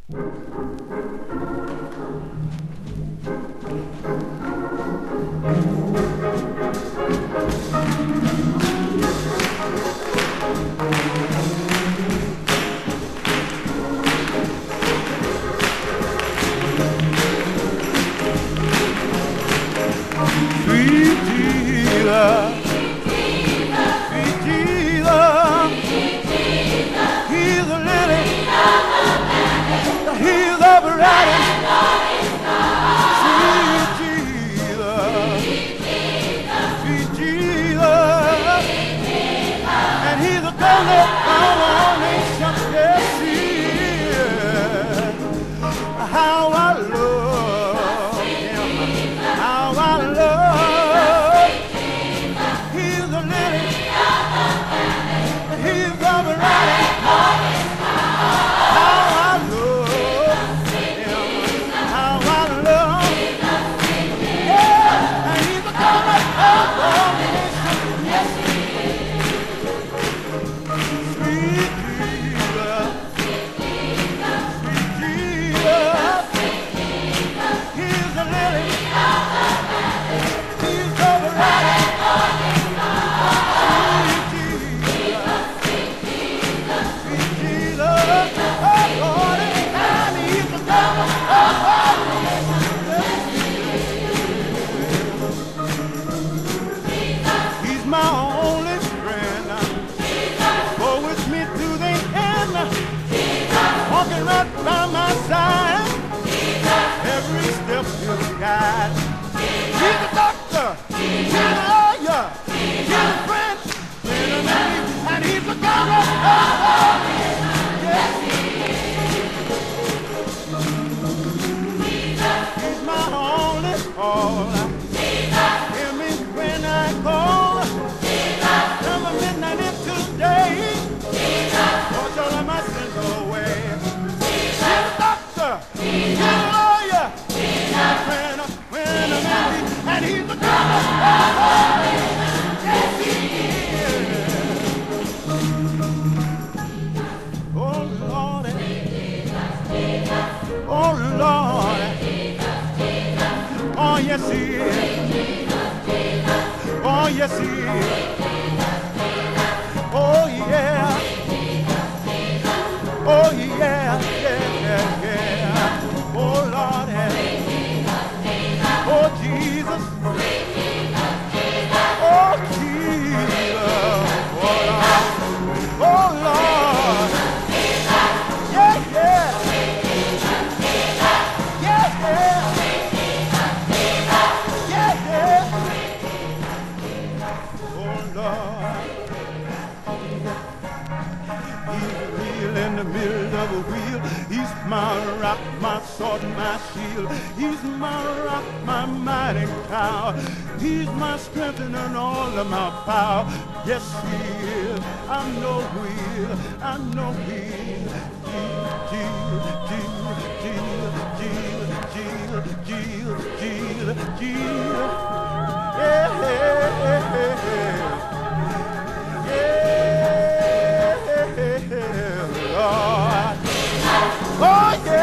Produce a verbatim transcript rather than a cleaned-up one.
How I love him, how I love. He's the lily, he's the bright. How I love him, how I love. Yeah, and he's the color of all nations. Yes, he is. Sweet Jesus. My only friend, go with me to the end, walking right by my side, every step he'll guide. He's a doctor, he's a lawyer, he's a friend, and he's a God of love. Yes, he's my only all. Hear me when I call. Midnight into day, wash all of my sins away. He's a doctor, he's a lawyer, he's a friend, when I'm happy, and he's a God of love. Yes, he is. Oh Lord, oh Lord, oh yes he is. Oh yes he is. Oh yeah, oh yeah, yeah, yeah, yeah. Oh Lord, oh Jesus, oh Jesus, oh Lord, oh Lord, yeah, yeah, yeah, yeah, yeah, yeah. Oh Lord. In the middle of a wheel, he's my rock, my sword, my shield. He's my rock, my mighty tower. He's my strength and all of my power. Yes, he is. I know he is. I know he is. Jesus, Jesus, Jesus, Jesus, Jesus, Jesus. Yeah, yeah, yeah, yeah. Yeah. Oh, yeah.